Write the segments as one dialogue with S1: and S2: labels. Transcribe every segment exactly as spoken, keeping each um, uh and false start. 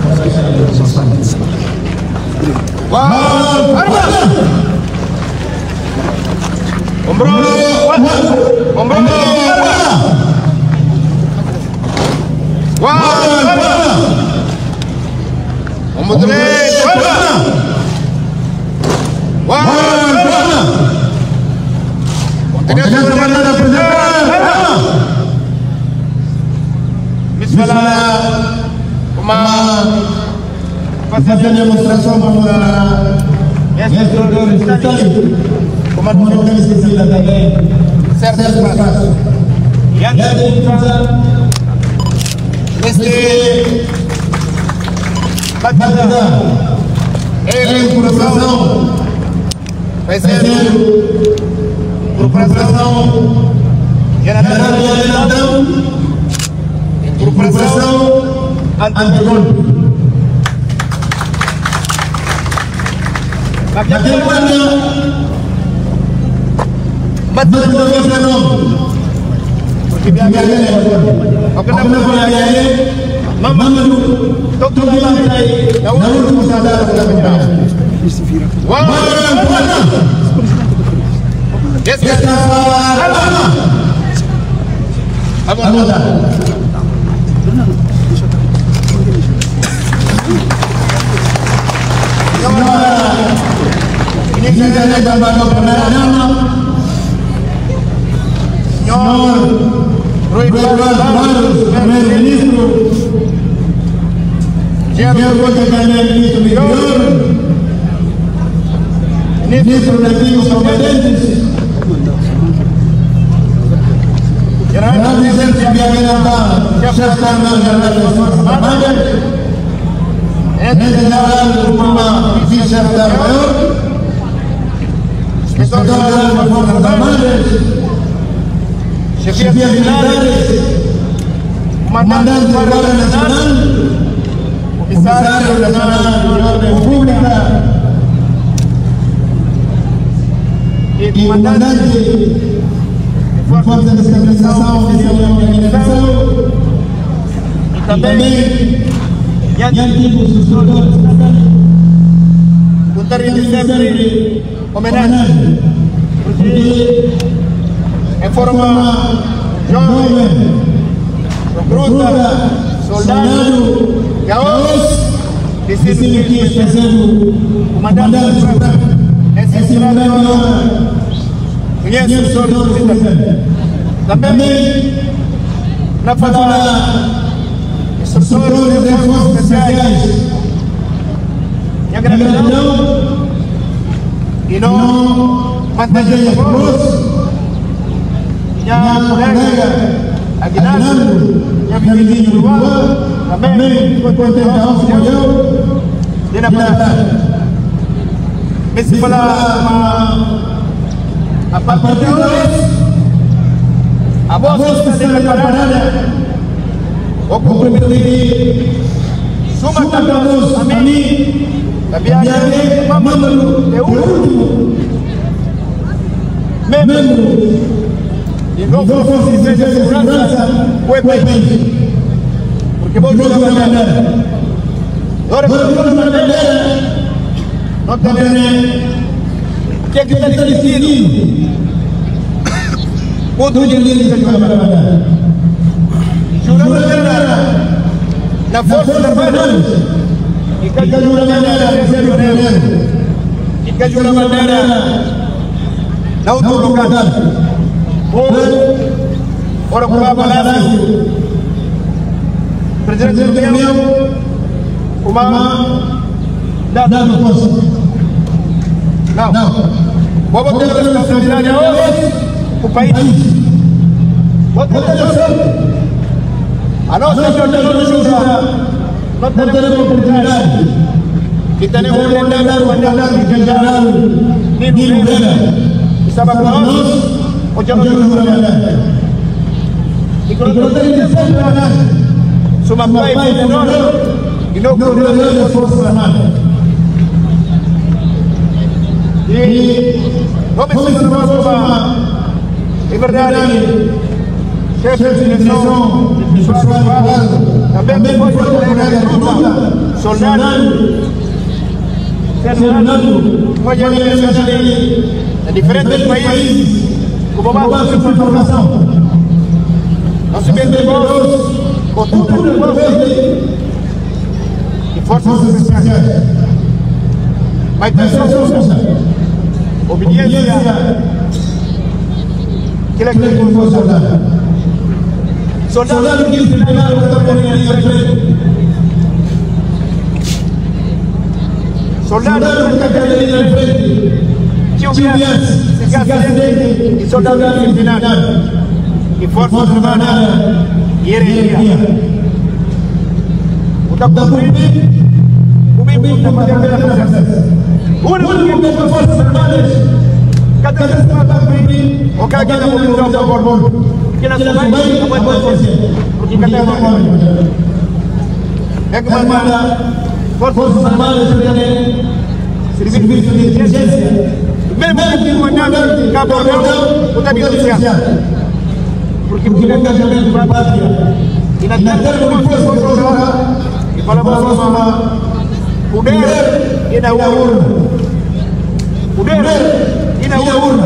S1: Ombro, ombro, ombro direito,
S2: fazer a demonstração para instrutores do Estado, como a nossa Cecília também, certo espaço. E a defesa neste batida é corporação, vai ser corporação general de Alenadão, corporação antigônica. Naquele ano, bateu no governo. Porque dia dia é o que não foi aí. Mamãe, todo dia aí. Na última sadar da manhã. Uau! Yes, yes. Vamos lá. Ini adalah gambar perdana Senhor Rui Barros, Primeiro-Ministro, Diego Ministro Interior, Ministro Nativos Competentes, General Vicente Biaminata, Chefe General das Forças Armadas, General Rupama, Vice-Chefe-Maior, Inspetor Geral das Forças Armadas, Chefias Militares, Comandante da Guarda Nacional, Comissário Nacional de Ordem Pública e Comandante de Força de Estabilização Oficial e Organização e também e antigos instrutores gostaria de sempre homenagem porque em forma jovem, recruta, soldado, gaúcho, decido que este ser o comandante supremo, esse cidadão conhece o senhor do presidente. Também, na fala, instrutores de forças especiais, minha gratidão e não mantenha a cruz. Minha colega Aguinaldo, minha vizinha Uruguai, também foi contente da nossa reunião de na plata. Mesmo para a partir de hoje, a voz que está preparada, o comprometer suma tantos a mim, da viagem, mamãe, é o último membro e não fosse de segurança, foi bem. Porque vou jogar uma bandeira. Agora vou jogar uma bandeira. Não tem o que é que está decidido. Outro dia ele está jogando uma bandeira. Jogar uma bandeira na força da bandeira. E que jogar uma bandeira recebe o dinheiro. E que jogar uma bandeira na outro lugar. Ora por lá palácio, presidente do União, uma dada no posto. Não, vou botar a responsabilidade hoje o país. Vou ter a nossa jornada de justiça, não teremos oportunidade. E temos que mandar o comandante general Nino Vera, que estava conosco. Hoje eu não estou trabalhando. E quando eu tenho que ser trabalhando, sou uma pai menor e não coordenador das Forças Armadas. E vamos ensinar uma, em verdade, chefe de direção de pessoal privado, também foi colega de luta, soldado moja de diferentes países como base de informação. Nós vendemos com tudo de forças especiais. Mas tem só obediência que ele quer com o soldado. Soldado que se prepara para a linha de frente. Soldado que está na linha de frente. Lluvias, acidente y soldado final. Y fuerzas armadas y herejía. Untuk bumi, bumi untuk menjaga proses. Uno untuk fuerzas armadas. Kata sesuatu bumi, oke kita mau mencoba borbon. Kita sudah apa buat proses. Kita mau. Bagaimana fuerzas armadas sebenarnya servicio de inteligencia. Mesmo que o comandante Cabo Verde está beneficiado. Porque o engajamento para a pátria e na terra do povo e falamos sobre poder e na urna. Poder e na urna.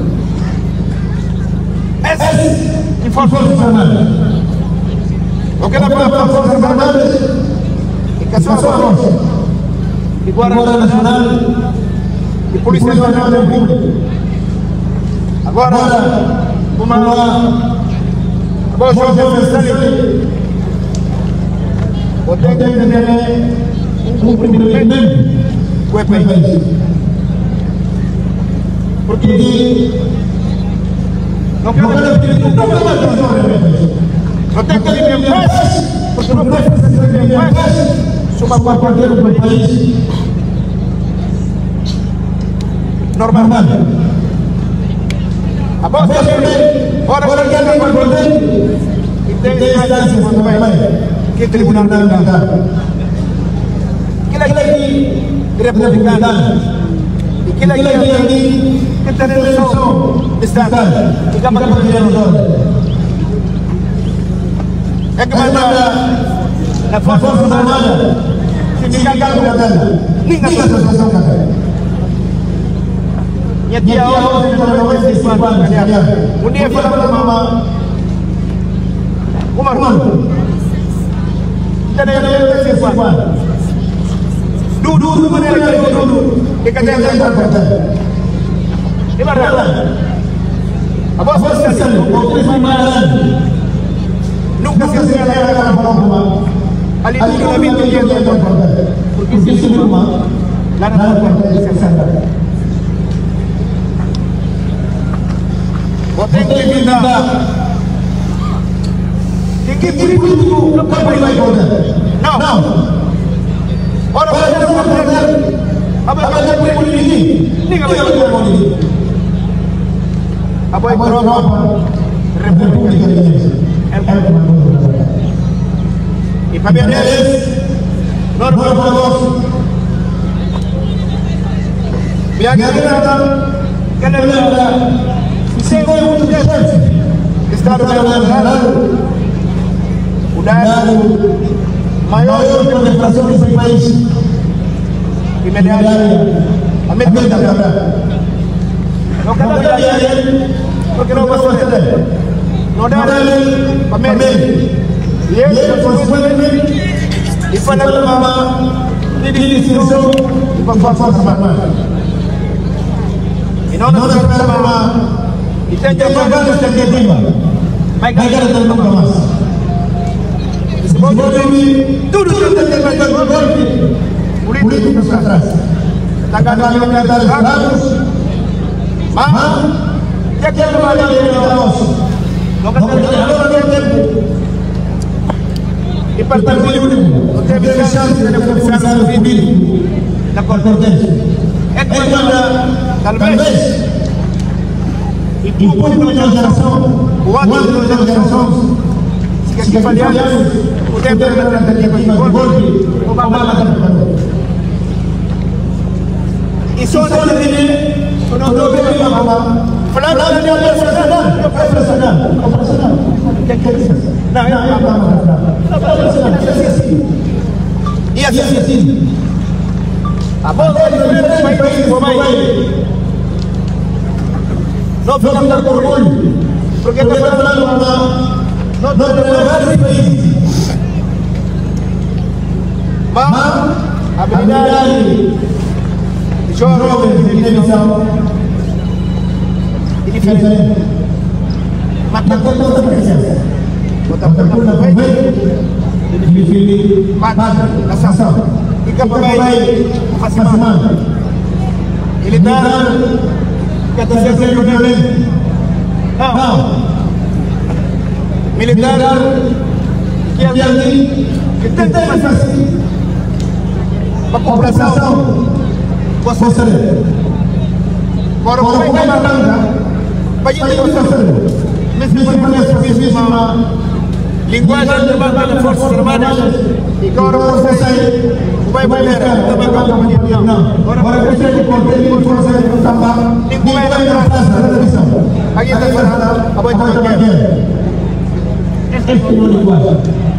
S2: Essa é forças armadas. O que é para forças armadas e que são forças e Guarda Nacional e Polícia Nacional da República. Agora, uma agora o João Fernandes o tem que entender um cumprimento com o país. Porque não quero que ele nunca mais faça não tem que ele me faz, porque não faz que ele me faz, suma qualquer um país. Normal. Após a hora que ele vai poder, e tem instâncias também, que tribunal militar. Que ele aqui republicano, e que ele aqui que tem eleição de Estado, e que a matéria de é que manda na Força Armada, sindical da ninguém da associação da e aqui a hora que nós vamos se falar, um dia falamos uma uma irmã, então ele vai se falar, dulu dulu mana lagi dulu, kita jangan berkata, ini mana? Apa sosial? Operasi malam, nunca se hace la guerra para Roma, al inicio de mil novecientos cuarenta, porque si es Roma, la nación se hace. Tem que evitar que político não vai mais votar. Não. Ora, vai dar uma coisa. A vai fazer política. Ninguém vai fazer política. A vai para a República Indonésia. E para ver eles, nós vamos viajar que ele Sem muito tempo, Estado Nacional, o dado maior concentração desse país, imediatamente, a América da Câmara. Não quero viajar, porque não vou fazer. Não dá para mim. E ele foi e para a direção e para a Força Armada. E não nos esperamos. E tem que pagar essa iniciativa. Vai ganhar o nome mais. Esse movimento, tudo que tem que fazer no golpe, político para trás. Está ganhando o mercado dos dados, mas tem que trabalhar em nós. Não quer dizer agora não tempo. E para estar único, não teve chance de começar o vídeo da Cortez. É que talvez e o povo da geração, o outro da geração, se que falhamos, o tempo da tentativa de golpe, o babá da e só não dele, não deu bem para babá. Falando da minha operacional, operacional, operacional. Que que é isso? Não, não, não, não. E E assim, a bola é diferente dos países como aí. Não fica muito orgulho, porque está falando uma... Não tem vários países. Mas a habilidade de jovens de televisão é diferente. Mas está com toda a presença. Botar por na frente, difícil, mata, ação. Fica para aí, facilmente. Ele está... Quer dizer que é violento. Não. Militar que é ali, que tem mais fácil para a população. Você sabe. Agora, como é que vai mandar? Vai ter que fazer. Mesmo que pareça a mesma linguagem de banda das Forças Armadas, e agora você sai, vai valer, também vai dar uma opinião. Agora você tem que conter e fazer o samba, e como é que vai dar a televisão? Aqui está falando, a boita não quer. Este é o linguagem.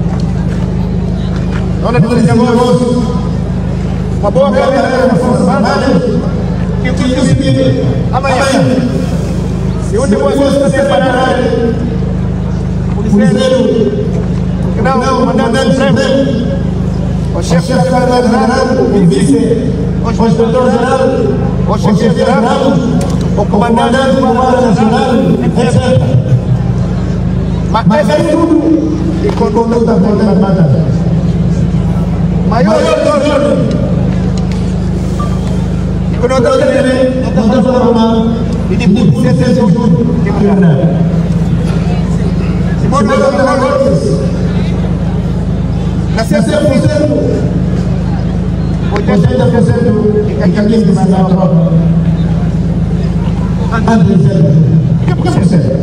S2: Olha que temos uma boa galera das Forças Armadas, que o que amanhã, se onde você se separar, o policial, que não, o mandante-chefe, o chefe de Estado-Geral, o vice, o inspetor-geral, o chefe-geral, o comandante do Comando Nacional, etcétera. Mas é tudo e com conduta armada. Maior orgulho. E quando eu estou dizendo, não estou falando e de por ser ser justo, de mulher. Se for não estou falando, na sexta por cento, oitenta por cento é que aqui vai dar a troca. Antes de ser, o que por cento?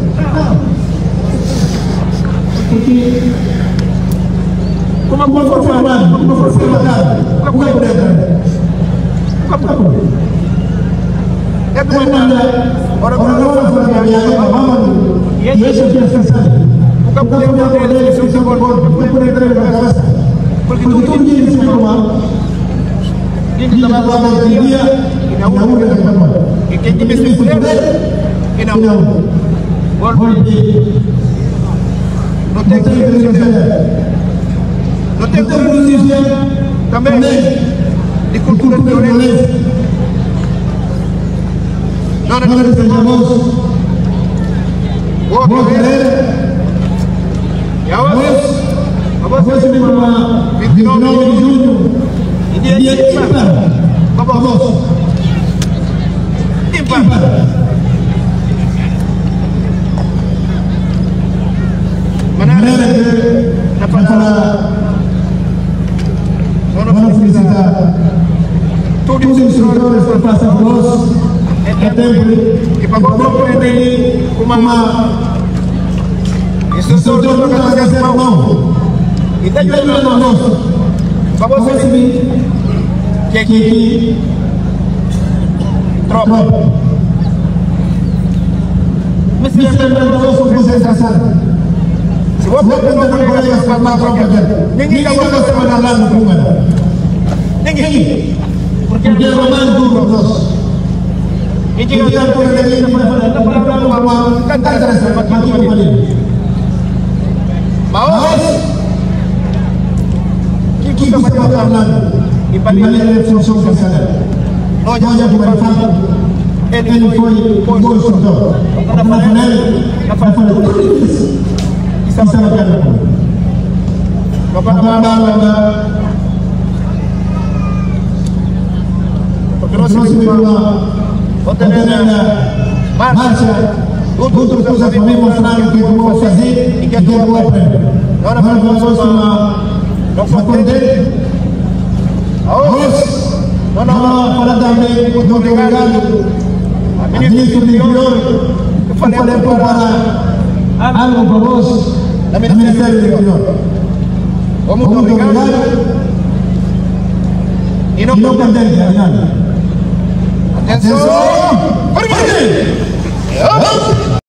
S2: Porque, como a for formada, como for formada, como é que é? Como é? É do mandar. Ora, agora não vai fazer a minha mão. E esse aqui é sensato. O campo de poder dele, se você for por por entrar na cabeça. Porque tudo que se formar, ele está lá no dia e na hora da cama. E quem que me se poder, e não. Porque não tem que dizer, não tem que dizer também de cultura de violência. Não, não, não, desejamos boa carreira. E agora, vamos para vinte e nove de junho, e dia de ímpar. Vamos. Ímpar. Maneira que na palavra vamos felicitar todos os instrutores que passam por nós é tempo que para compreender uma instrutor de educação não e tenho ele na nós para você receber que aqui tropa mas se é para nós concentração. Se você perguntar para colegas para a própria gente, ninguém vai você vai lá no primeiro. Ninguém. Porque é o mais duro para nós. E que eu já por ele para falar para para uma cantar essa para que eu falei. Mas que que você está falando? E para ele é função cancelar. Nós já por fato ele foi foi o instrutor. Na falei, na falei. Isso é bacana. Bacana. Porque nós temos uma marcha, outras coisas também mostrando o que vamos fazer e que eu vou aprender. Agora vamos uma contente. Hoje, vamos falar também do delegado, ministro do interior, que falei para algo para nós, no Ministério do Interior. Vamos obrigado e não contente, Atenção! Atenção!